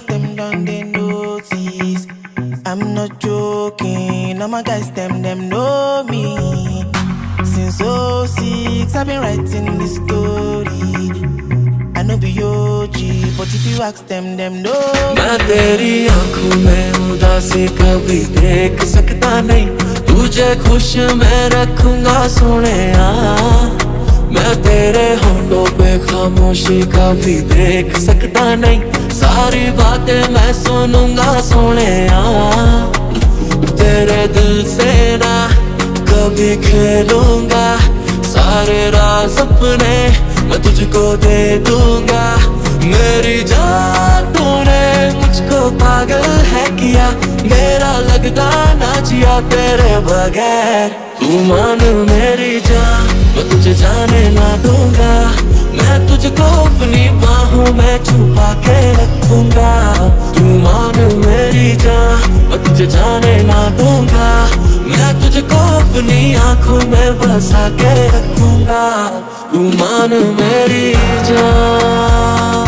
of them done they notice. I'm not joking, all my guys them know me. Since '06 I've been writing this story. I know be OG, but if you ask them know. मैं तेरी आँखों में उदासी कभी देख सकता नहीं, तुझे खुश मैं रखूंगा सोनिया। मैं तेरे होठों पे खामोशी कभी देख सकता नहीं, सारी बातें मैं सुनूंगा सोनिया। तेरे दिल से ना कभी खेलूंगा, सारे राज अपने मैं तुझको दे दूंगा। मेरी जान तूने मुझको पागल है किया, मेरा लगता ना जिया तेरे बगैर। तू मान मेरी जान, मैं तुझे जाने ना दूंगा। मैं तुझको अपनी बाहों में छुपा के रखूंगा। तू मान मेरी जान, मैं तुझे जाने ना दूंगा। मैं तुझको अपनी आंखों में बसा के रखूंगा। तू मान मेरी जान।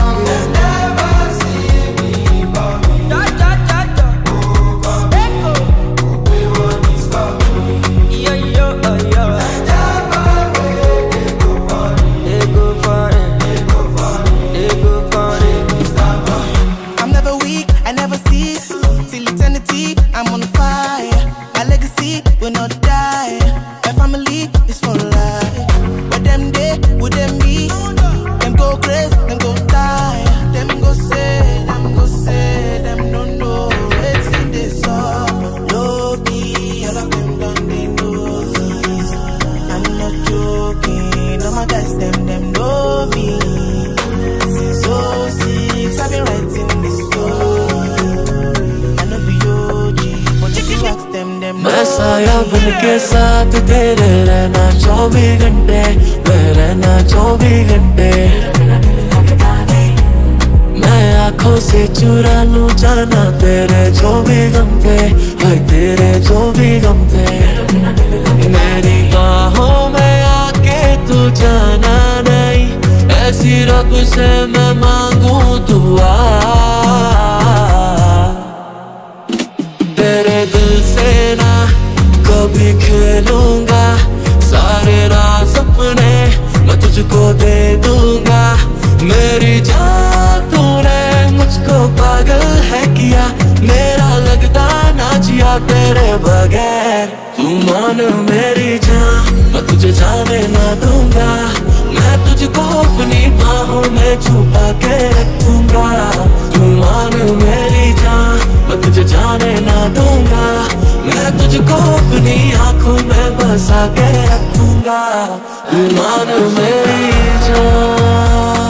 I'm on fire, my legacy will not die. My family is for life. But them day, would them be? Them go crazy, them go die. Them go say, them don't know. It's in this song. Low key, all of them done they know this. I'm not joking, all my guys them know me. Since '06 I've been writing this story. मैं साया बन के साथ तेरे रहना 24 घंटे, मैं रहना 24 घंटे। मैं आँखों से चुरा लूं जाना तेरे जो भी गम थे, हाय तेरे जो भी गम थे। मेरी बाहों में आके तू जाना नहीं, ऐसी रब से मैं मांगू दुआ। तेरे दिल से ना कभी खेलूंगा, सारे राज अपने मैं तुझको दे दूंगा। मेरी जान तूने मुझको पागल है किया, मेरा लगता ना जिया तेरे बगैर। तू मान मेरी जान, मैं तुझे जाने ना दूंगा। मैं तुझको अपनी बाहों में छुपा के रखूंगा। तू मान मेरी जान, मैं तुझे जाने ना दूंगा। मैं तुझको अपनी आंखों में बसा के रखूंगा। तू मान मेरी जान।